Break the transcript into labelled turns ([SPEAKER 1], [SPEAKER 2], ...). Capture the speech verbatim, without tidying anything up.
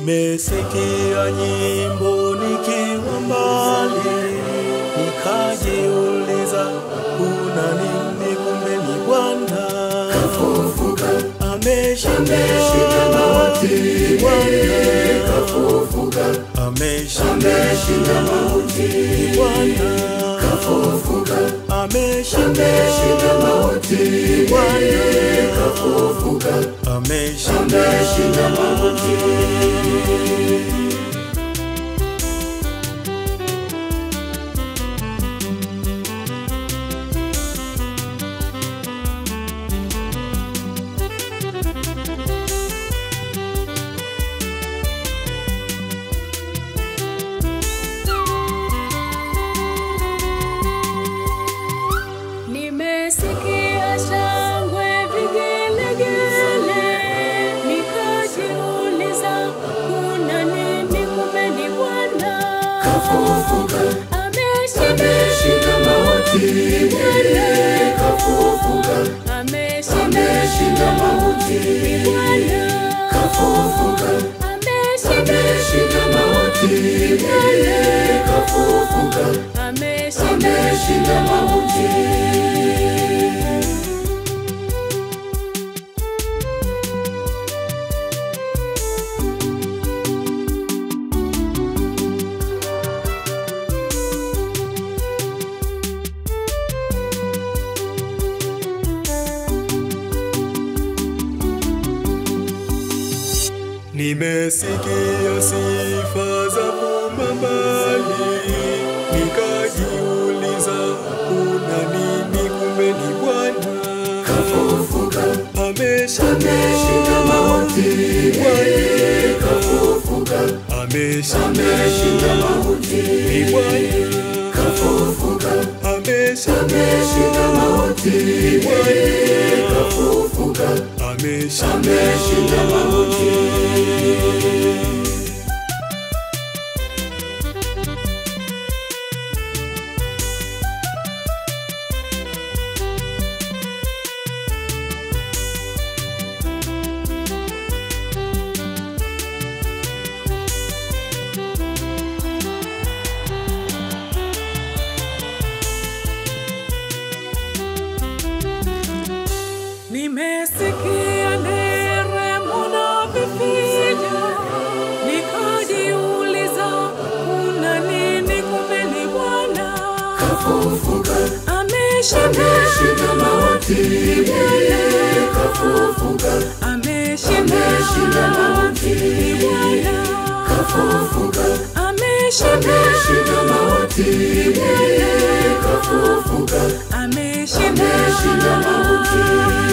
[SPEAKER 1] Nimesikia nyimbo nikiwa mbali, nikajiuliza kuna nini, kumbe ni Bwana
[SPEAKER 2] kafufuka.
[SPEAKER 1] ameshinda
[SPEAKER 2] mauti,
[SPEAKER 1] Bwana
[SPEAKER 2] kafufuka.
[SPEAKER 1] ameshinda
[SPEAKER 2] mauti,
[SPEAKER 1] Bwana
[SPEAKER 2] kafufuka.
[SPEAKER 1] ameshinda
[SPEAKER 2] mauti,
[SPEAKER 1] Bwana
[SPEAKER 2] kafufuka.
[SPEAKER 1] ameshinda
[SPEAKER 2] mauti.
[SPEAKER 3] Nimesikia shangwe vigelegele, nikajiuliza kuna nini, kumbe ni Bwana
[SPEAKER 2] kafufuka.
[SPEAKER 3] ameshinda
[SPEAKER 2] mauti,
[SPEAKER 3] Bwana
[SPEAKER 2] kafufuka.
[SPEAKER 3] ameshinda
[SPEAKER 2] mauti,
[SPEAKER 3] Bwana
[SPEAKER 2] kafufuka.
[SPEAKER 3] ameshinda
[SPEAKER 2] mauti,
[SPEAKER 3] Bwana
[SPEAKER 2] kafufuka.
[SPEAKER 3] ameshinda
[SPEAKER 2] mauti.
[SPEAKER 1] Nimesikia sifa za mbali, nikajiuliza kuna nini, kumbe ni Bwana
[SPEAKER 2] kafufuka.
[SPEAKER 1] ameshinda
[SPEAKER 2] mauti,
[SPEAKER 1] Bwana
[SPEAKER 2] kafufuka.
[SPEAKER 1] ameshinda
[SPEAKER 2] mauti,
[SPEAKER 1] Bwana
[SPEAKER 2] kafufuka.
[SPEAKER 1] ameshinda
[SPEAKER 2] mauti, kafufuka.
[SPEAKER 1] ameshinda
[SPEAKER 2] mauti.
[SPEAKER 3] Nimesikia nderemo na vifijo, nikajiuliza kuna nini, kumbe ni Bwana
[SPEAKER 2] kafufuka.
[SPEAKER 3] ameshinda
[SPEAKER 2] mauti, kafufuka.
[SPEAKER 3] ameshinda
[SPEAKER 2] mauti,
[SPEAKER 3] Bwana
[SPEAKER 2] kafufuka.
[SPEAKER 3] ameshinda
[SPEAKER 2] mauti, kafufuka.
[SPEAKER 3] ameshinda
[SPEAKER 2] mauti.